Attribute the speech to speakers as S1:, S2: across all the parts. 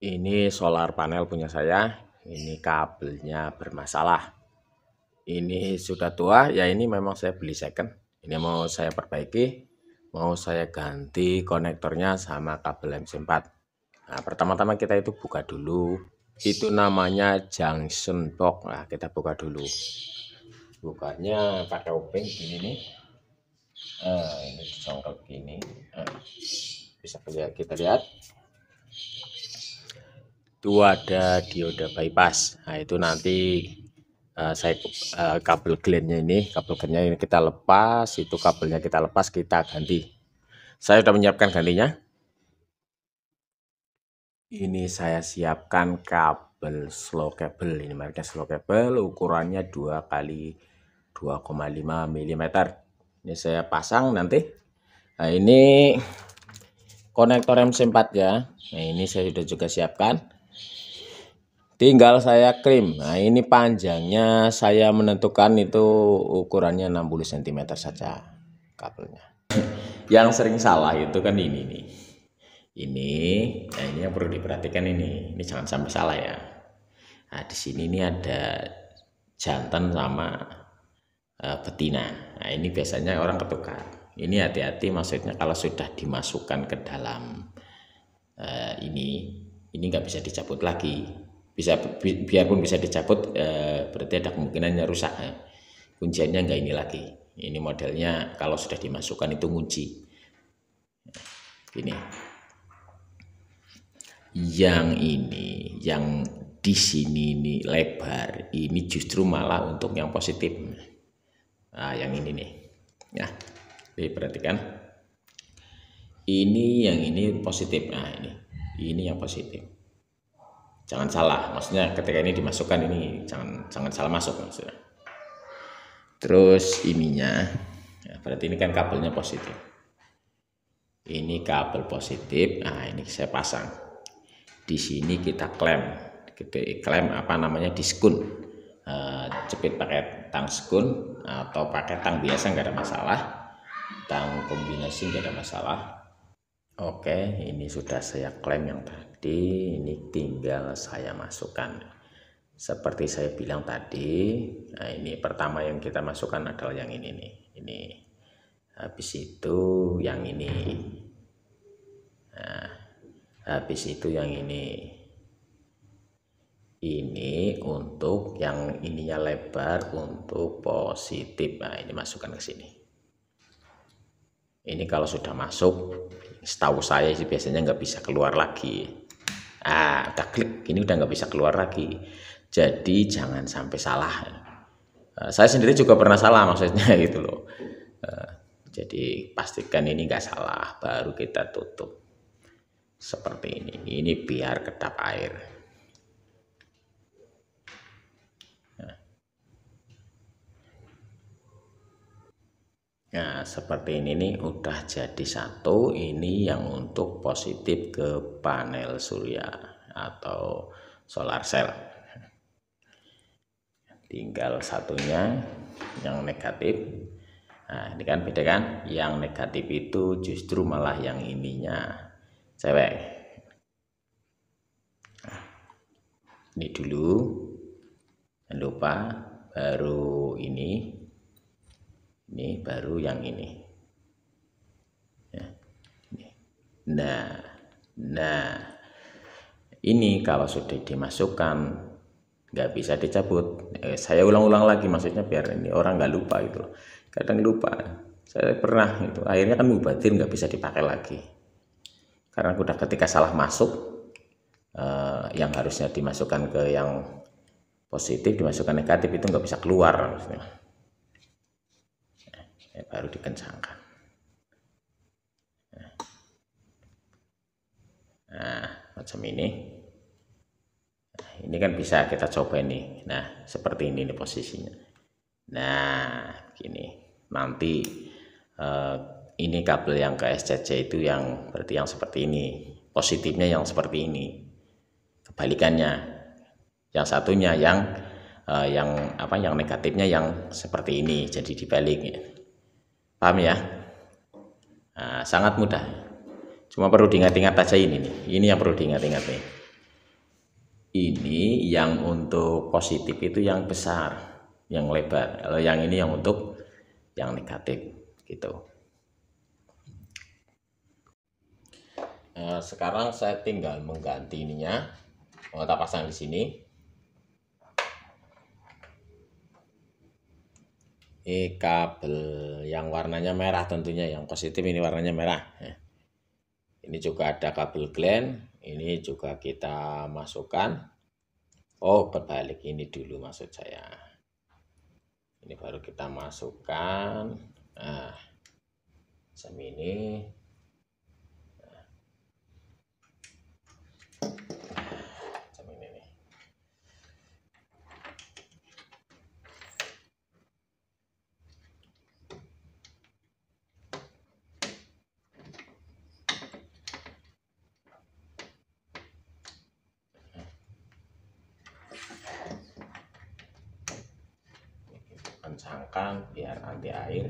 S1: Ini solar panel punya saya. Ini kabelnya bermasalah. Ini sudah tua, ya ini memang saya beli second. Ini mau saya perbaiki, mau saya ganti konektornya sama kabel MC4. Nah, pertama-tama kita itu buka dulu. Itu namanya junction box. Nah, kita buka dulu. Bukanya pakai obeng gini nih. Ini disongkel gini. Bisa kita lihat. Itu ada dioda bypass. Nah, itu nanti kabel glennya ini kita lepas, itu kabelnya kita lepas, kita ganti. Saya sudah menyiapkan gantinya. Ini saya siapkan kabel slow cable, ini mereknya slow cable, ukurannya 2 kali 2,5 mm. Ini saya pasang nanti. Nah, ini konektor MC4 ya. Nah, ini saya sudah juga siapkan. Tinggal saya krim. Nah, ini panjangnya saya menentukan itu ukurannya 60 cm saja kabelnya. Yang sering salah itu kan ini nih. Ini yang perlu diperhatikan ini jangan sampai salah ya. Nah, di sini ini ada jantan sama betina. Nah, ini biasanya orang ketukar. Ini hati-hati, maksudnya kalau sudah dimasukkan ke dalam ini nggak bisa dicabut lagi. Biarpun bisa dicabut, berarti ada kemungkinannya rusak. Kunciannya nggak ini lagi. Ini modelnya kalau sudah dimasukkan itu ngunci. Ini. Yang ini, yang di sini nih lebar, ini justru malah untuk yang positif. Nah, yang ini nih. Ya, diperhatikan. Ini yang ini positif. Nah, ini yang positif. Jangan salah, maksudnya ketika ini dimasukkan ini jangan salah masuk maksudnya. Terus ininya, ya, berarti ini kan kabelnya positif. Ini kabel positif. Nah, ini saya pasang. Di sini kita klem diskun. Jepit pakai tang skun atau pakai tang biasa nggak ada masalah. Tang kombinasi nggak ada masalah. Oke, ini sudah saya klem yang tadi. Ini tinggal saya masukkan. Seperti saya bilang tadi, nah ini pertama yang kita masukkan adalah yang ini nih. Ini habis itu yang ini. Nah, habis itu yang ini untuk yang ininya lebar untuk positif. Nah, ini masukkan ke sini. Ini kalau sudah masuk, setahu saya sih biasanya nggak bisa keluar lagi. Udah klik, ini udah nggak bisa keluar lagi. Jadi jangan sampai salah. Saya sendiri juga pernah salah maksudnya gitu loh. Jadi pastikan ini nggak salah, baru kita tutup. Seperti ini biar kedap air. Nah, seperti ini nih udah jadi satu. Ini yang untuk positif ke panel surya atau solar cell. Tinggal satunya yang negatif. Nah, ini kan beda kan? Yang negatif itu justru malah yang ininya cewek. Nah, ini dulu, jangan lupa, baru ini baru yang ini ya. Nah ini kalau sudah dimasukkan nggak bisa dicabut. Saya ulang-ulang lagi, maksudnya biar ini orang nggak lupa itu. Kadang lupa, saya pernah itu akhirnya kan mubadir, nggak bisa dipakai lagi karena udah ketika salah masuk, yang harusnya dimasukkan ke yang positif dimasukkan negatif, itu nggak bisa keluar maksudnya. Baru dikencangkan. Nah, macam ini. Nah, ini kan bisa kita coba ini. Nah, seperti ini nih posisinya. Nah, gini. Nanti ini kabel yang ke SCC itu yang berarti yang seperti ini. Positifnya yang seperti ini. Kebalikannya. Yang satunya yang negatifnya yang seperti ini. Jadi dibalik. Paham ya? Nah, sangat mudah. Cuma perlu diingat-ingat aja ini nih. Ini yang perlu diingat-ingat nih. Ini yang untuk positif itu yang besar, yang lebar. Kalau yang ini yang untuk yang negatif gitu. Sekarang saya tinggal mengganti ininya. Mau kita pasang di sini. Ini kabel yang warnanya merah tentunya, yang positif ini warnanya merah. Ini juga ada kabel glen, ini juga kita masukkan. Oh, kebalik ini dulu maksud saya. Ini baru kita masukkan. Nah, sem ini. Sem ini nih. Kencangkan biar anti air.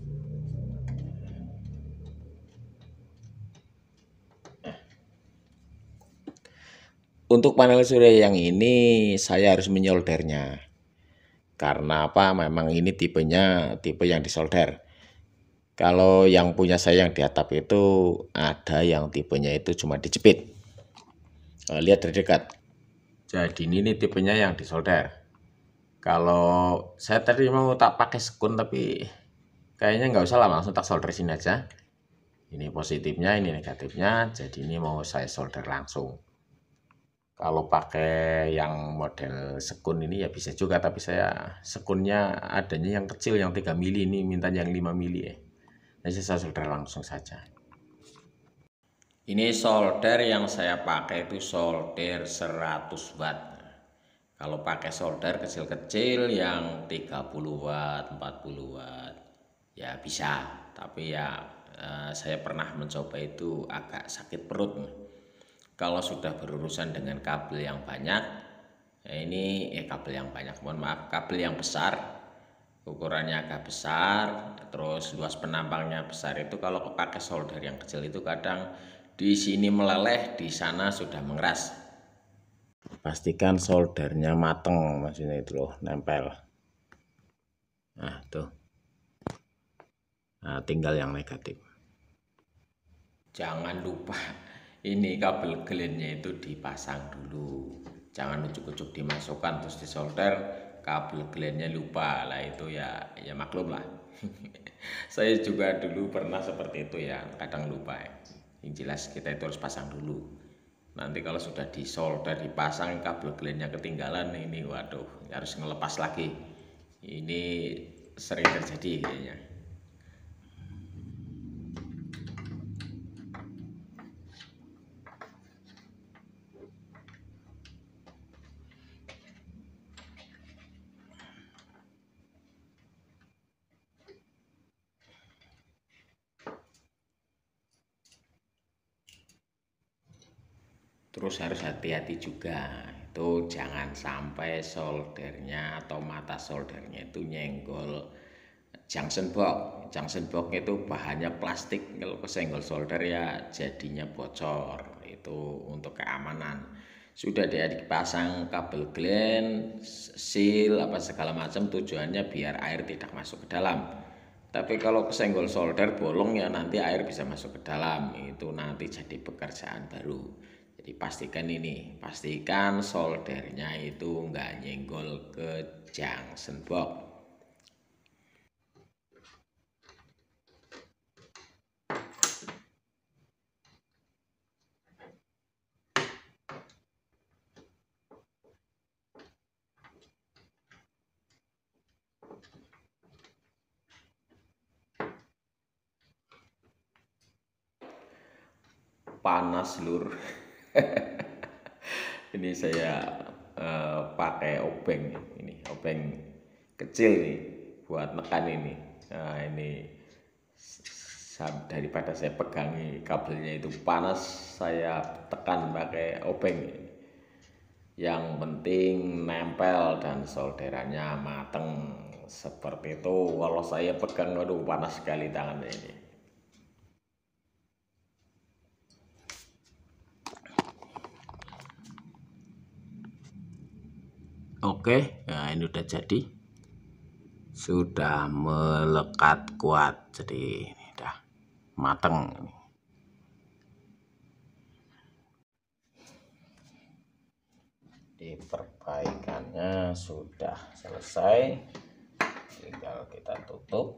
S1: Untuk panel surya yang ini saya harus menyoldernya. Karena apa? Memang ini tipenya tipe yang disolder. Kalau yang punya saya yang di atap itu ada yang tipenya itu cuma dijepit. Lihat dari dekat. Jadi ini tipenya yang disolder. Kalau saya tadi mau tak pakai sekun tapi kayaknya nggak usah lah, langsung tak solder sini aja. Ini positifnya, ini negatifnya. Jadi ini mau saya solder langsung. Kalau pakai yang model sekun ini ya bisa juga, tapi saya sekunnya adanya yang kecil yang 3 mili, ini minta yang 5 mili ya. Jadi saya solder langsung saja. Ini solder yang saya pakai itu solder 100 watt. Kalau pakai solder kecil-kecil yang 30 watt, 40 watt ya bisa. Tapi ya saya pernah mencoba itu agak sakit perut. Kalau sudah berurusan dengan kabel yang banyak, ya ini kabel yang banyak, mohon maaf, kabel yang besar, ukurannya agak besar, terus luas penampangnya besar itu kalau pakai solder yang kecil itu kadang di sini meleleh, di sana sudah mengeras. Pastikan soldernya mateng, maksudnya itu loh, nempel. Nah tuh, nah, tinggal yang negatif. Jangan lupa ini kabel glennya itu dipasang dulu, jangan ujuk-ujuk dimasukkan terus disolder, kabel glennya lupa lah, itu ya maklum lah. Saya juga dulu pernah seperti itu ya, kadang lupa ya. Yang jelas kita itu harus pasang dulu, nanti kalau sudah disolder dipasang kabel glennya ketinggalan, ini waduh harus ngelepas lagi. Ini sering terjadi kayaknya. Terus harus hati-hati juga, itu jangan sampai soldernya atau mata soldernya itu nyenggol junction box. Junction box itu bahannya plastik, kalau kesenggol solder ya jadinya bocor. Itu untuk keamanan. Sudah dia dipasang kabel glen, seal apa segala macam, tujuannya biar air tidak masuk ke dalam. Tapi kalau kesenggol solder bolong ya nanti air bisa masuk ke dalam, itu nanti jadi pekerjaan baru. Jadi pastikan soldernya itu nggak nyenggol ke junction box. Panas lur. Ini saya pakai obeng, ini obeng kecil nih buat nekan ini. Nah ini daripada saya pegangi kabelnya itu panas, saya tekan pakai obeng. Yang penting nempel dan solderannya mateng seperti itu. Kalau saya pegang, waduh panas sekali tangannya ini. Oke, nah ini udah jadi, sudah melekat kuat, jadi ini udah mateng. Perbaikannya sudah selesai, tinggal kita tutup.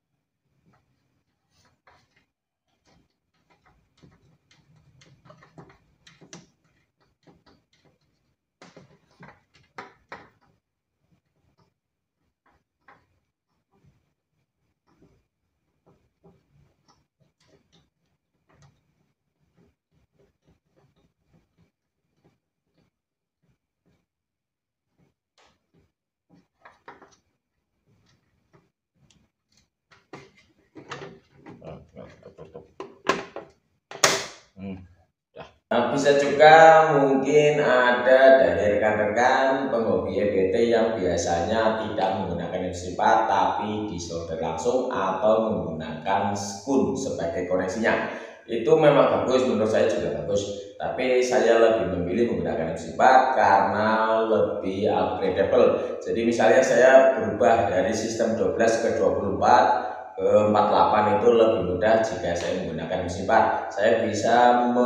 S1: Nah, bisa juga mungkin ada dari rekan-rekan penghobi EBT yang biasanya tidak menggunakan MC4 tapi disolder langsung atau menggunakan spoon sebagai koneksinya. Itu memang bagus, menurut saya juga bagus. Tapi saya lebih memilih menggunakan MC4 karena lebih upgradable. Jadi misalnya saya berubah dari sistem 12 ke 24 ke 48 itu lebih mudah jika saya menggunakan MC4. Saya bisa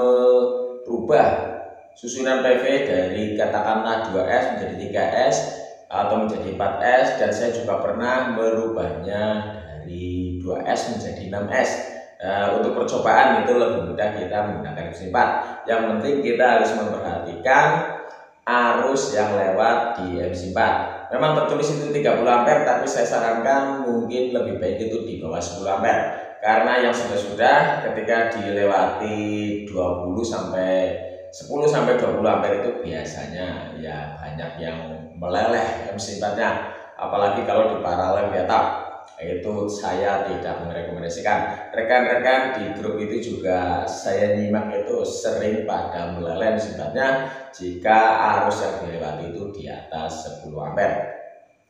S1: berubah susunan PV dari katakanlah 2S menjadi 3S atau menjadi 4S, dan saya juga pernah merubahnya dari 2S menjadi 6S. Untuk percobaan itu lebih mudah kita menggunakan MC4. Yang penting kita harus memperhatikan arus yang lewat di MC4. Memang tertulis itu 30 ampere, tapi saya sarankan mungkin lebih baik itu di bawah 10 ampere. Karena yang sudah-sudah ketika dilewati 20 sampai 10 sampai 20 ampere itu biasanya ya banyak yang meleleh MC4-nya. Apalagi kalau di paralel data, itu saya tidak merekomendasikan. Rekan-rekan di grup itu juga saya nyimak itu sering pada meleleh MC4-nya jika arus yang dilewati itu di atas 10 ampere.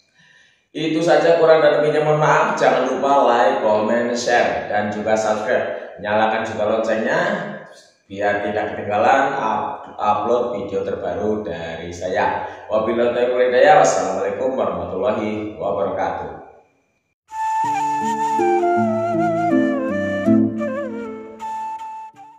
S1: Itu saja, kurang dan lebihnya mohon maaf. Jangan lupa like, comment, share, dan juga subscribe. Nyalakan juga loncengnya biar tidak ketinggalan upload video terbaru dari saya. Wabillahi taufiq wal hidayah. Wassalamualaikum warahmatullahi wabarakatuh.